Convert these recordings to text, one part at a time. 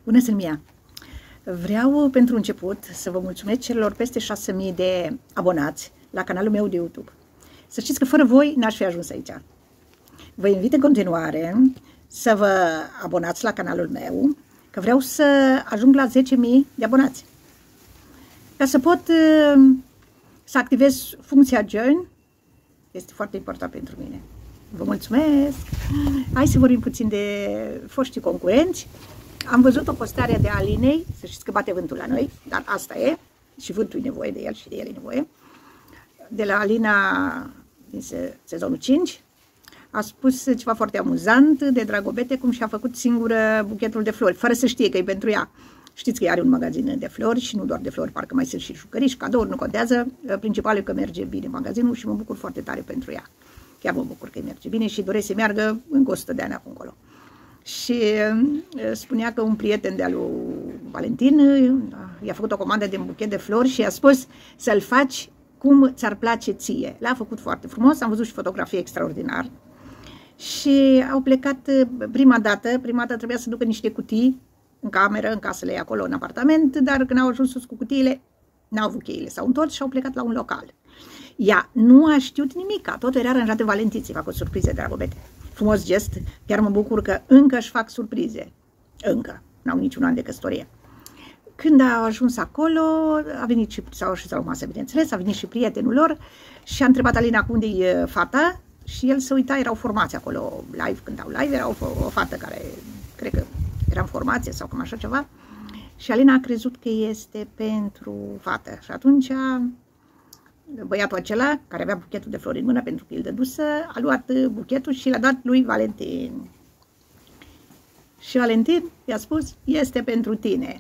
Bună, Selmia! Vreau pentru început să vă mulțumesc celor peste 6.000 de abonați la canalul meu de YouTube. Să știți că fără voi n-aș fi ajuns aici. Vă invit în continuare să vă abonați la canalul meu, că vreau să ajung la 10.000 de abonați. Ca să pot să activez funcția Join, este foarte important pentru mine. Vă mulțumesc! Hai să vorbim puțin de foștii concurenți. Am văzut o postare de Alinei, să știți că bate vântul la noi, dar asta e, și vântul e nevoie de el și de el e nevoie. De la Alina din sezonul 5, a spus ceva foarte amuzant de Dragobete, cum și-a făcut singură buchetul de flori, fără să știe că e pentru ea. Știți că ea are un magazin de flori și nu doar de flori, parcă mai sunt și jucării și cadouri, nu contează. Principalul e că merge bine magazinul și mă bucur foarte tare pentru ea. Chiar mă bucur că merge bine și doresc să meargă încă 100 de ani acum încolo. Și spunea că un prieten de-al lui Valentin i-a făcut o comandă de un buchet de flori și i-a spus să-l faci cum ți-ar place ție. L-a făcut foarte frumos, am văzut și fotografii extraordinar. Și au plecat prima dată trebuia să ducă niște cutii în cameră, în casele ei acolo, în apartament, dar când au ajuns sus cu cutiile, n-au avut cheile, s-au întors și au plecat la un local. Ea nu a știut nimic, totul era aranjat de Valentin, să-i fac o surpriză, Dragobete. Frumos gest, chiar mă bucur că încă își fac surprize. Încă, n-au niciun an de căsătorie. Când a ajuns acolo, a venit și s-au așezat la masă, bineînțeles, a venit și prietenul lor și a întrebat Alina unde e fata și el se uita, erau formați acolo live, cântau live, era o fată care, cred că era în formație sau cam așa ceva și Alina a crezut că este pentru fată și atunci băiatul acela, care avea buchetul de flori în mână pentru că îl dădusă, a luat buchetul și l-a dat lui Valentin. Și Valentin i-a spus, este pentru tine.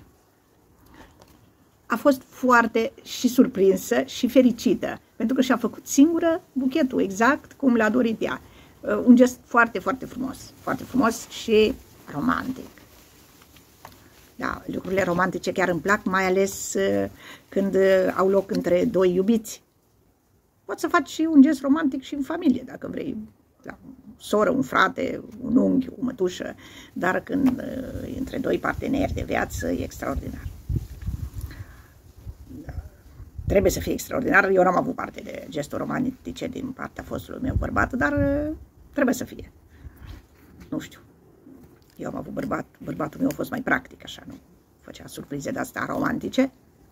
A fost foarte și surprinsă și fericită, pentru că și-a făcut singură buchetul, exact cum l-a dorit ea. Un gest foarte, foarte frumos și romantic. Da, lucrurile romantice chiar îmi plac, mai ales când au loc între doi iubiți. Poți să faci și un gest romantic și în familie, dacă vrei, la o soră, un frate, un unchi, o mătușă, dar când e între doi parteneri de viață, e extraordinar. Trebuie să fie extraordinar. Eu n-am avut parte de gesturi romantice din partea fostului meu bărbat, dar trebuie să fie. Nu știu. Eu am avut bărbatul meu a fost mai practic, așa, nu făcea surprize de-astea romantice.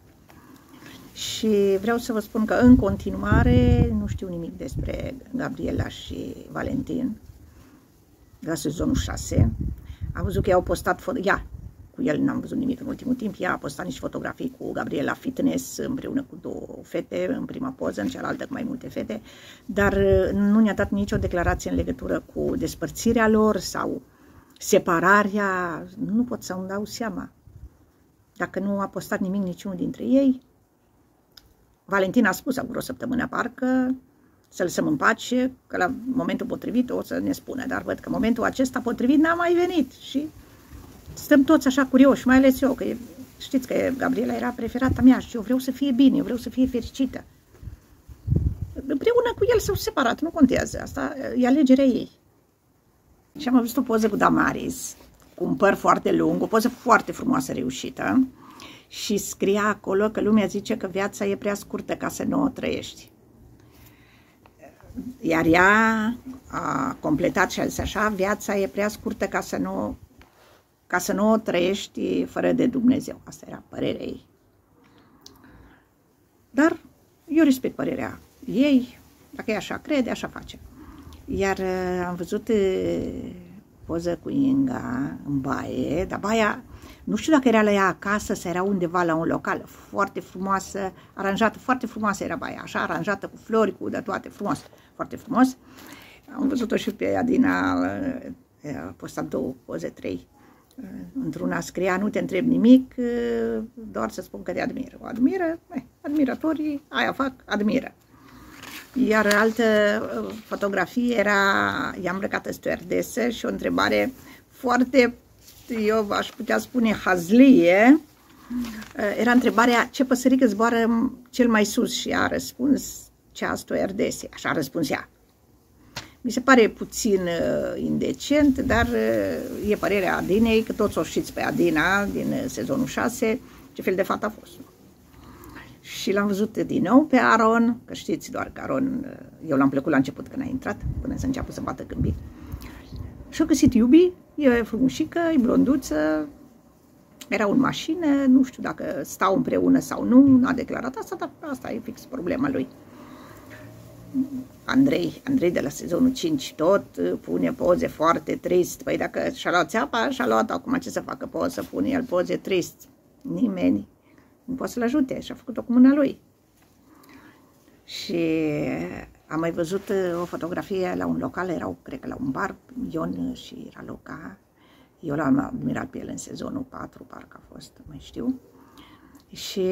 Și vreau să vă spun că în continuare nu știu nimic despre Gabriela și Valentin la sezonul 6. Am văzut că i-au postat cu el n-am văzut nimic în ultimul timp, ea a postat niște fotografii cu Gabriela fitness împreună cu 2 fete, în prima poză, în cealaltă cu mai multe fete, dar nu ne-a dat nicio declarație în legătură cu despărțirea lor sau separarea. Nu pot să-mi dau seama. Dacă nu a postat nimic niciunul dintre ei, Valentin a spus acum o săptămână parcă să lăsăm în pace, că la momentul potrivit o să ne spună, dar văd că momentul acesta potrivit n-a mai venit și stăm toți așa curioși, mai ales eu, că știți că Gabriela era preferata mea și eu vreau să fie bine, eu vreau să fie fericită. Împreună cu el s-au separat, nu contează, asta e alegerea ei. Și am văzut o poză cu Damaris, cu un păr foarte lung, o poză foarte frumoasă, reușită, și scria acolo că lumea zice că viața e prea scurtă ca să nu o trăiești. Iar ea a completat și a zis așa, viața e prea scurtă ca să nu o trăiești fără de Dumnezeu. Asta era părerea ei. Dar eu respect părerea ei, dacă e așa crede, așa face. Iar am văzut poză cu Inga în baie, dar baia, nu știu dacă era la ea acasă sau era undeva la un local, foarte frumoasă, aranjată, foarte frumoasă era baia, așa, aranjată cu flori, cu de toate, frumos, foarte frumos. Am văzut-o și pe Adina, a postat 2 poze, 3. Într-una scria, nu te întreb nimic, doar să spun că te admir. O admiră, admiratorii, aia fac, admiră. Iar altă fotografie era, ea îmbrăcată stewardesă și o întrebare foarte, eu aș putea spune hazlie, era întrebarea ce păsărică zboară cel mai sus și a răspuns cea stewardese, așa a răspuns ea. Mi se pare puțin indecent, dar e părerea Adinei, că toți o știți pe Adina din sezonul 6, ce fel de fată a fost. Și l-am văzut din nou pe Aron, că știți doar că Aron, eu l-am plăcut la început când a intrat, până să înceapă să bată câmpii. Și-a găsit iubi, e frumușică, e blonduță, era în mașină, nu știu dacă stau împreună sau nu, n-a declarat asta, dar asta e fix problema lui. Andrei de la sezonul 5 tot pune poze foarte trist. Păi dacă și-a luat țeapa, și-a luat, acum ce să facă, poate să pune el poze trist. Nimeni nu poate să-l ajute și a făcut-o cu mâna lui. Și am mai văzut o fotografie la un local, erau, cred că la un bar, Ion și Raluca. Eu l-am admirat pe el în sezonul 4, parcă a fost, mai știu. Și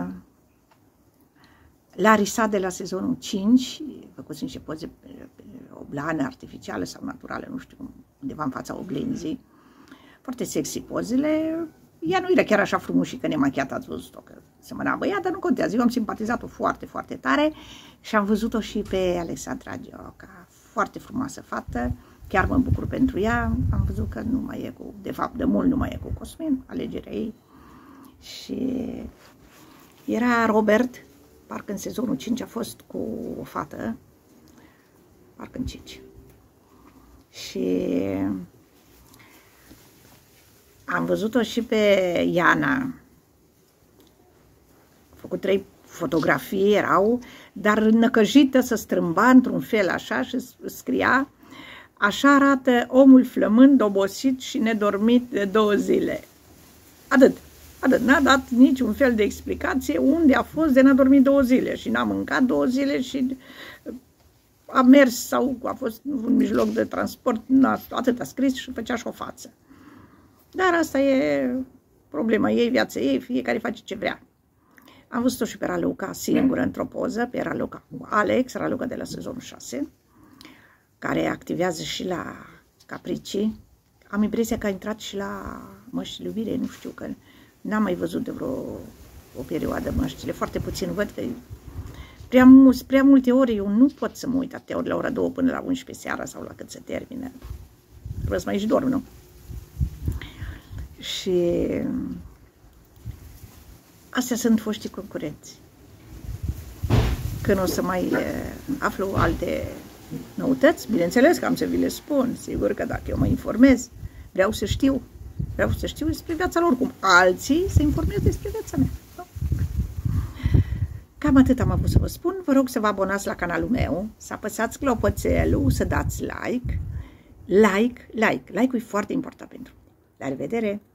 la Risa de la sezonul 5, făcuți niște poze pe o blană artificială sau naturală, nu știu, undeva în fața oglinzii. Foarte sexy pozele. Ea nu era chiar așa frumușică, nemachiată, ați văzut-o, că semăna băiat, dar nu contează. Eu am simpatizat-o foarte, foarte tare și am văzut-o și pe Alexandra Gioca. Foarte frumoasă fată, chiar mă bucur pentru ea. Am văzut că nu mai e cu, de fapt, de mult nu mai e cu Cosmin, alegerea ei. Și era Robert, parcă în sezonul 5 a fost cu o fată, parcă în 5. Și am văzut-o și pe Iana. A făcut 3 fotografii, erau, dar năcăjită, se strâmba într-un fel așa și scria: așa arată omul flămând, obosit și nedormit de 2 zile. Atât. N-a dat niciun fel de explicație unde a fost de n-a dormit 2 zile și n-a mâncat 2 zile și a mers sau a fost un mijloc de transport, atât a scris și făcea și o față. Dar asta e problema ei, viața ei, fiecare face ce vrea. Am văzut-o și pe Raluca singură într-o poză, pe Raluca cu Alex, Raluca de la sezonul 6, care activează și la Capricii. Am impresia că a intrat și la Măști iubire, nu știu, că n-am mai văzut de o perioadă măștile, foarte puțin văd că prea multe ori eu nu pot să mă uit atâtea ori la ora 2 până la 11 seara sau la cât se termină. Trebuie să mai și dorm, nu? Și astea sunt foștii concurenți. Când o să mai aflu alte noutăți, bineînțeles că am să vi le spun, sigur că dacă eu mă informez, vreau să știu despre viața lor, cum alții se informează despre viața mea. Nu? Cam atât am avut să vă spun. Vă rog să vă abonați la canalul meu, să apăsați clopoțelul, să dați like. Like-ul e foarte important pentru mine. La revedere!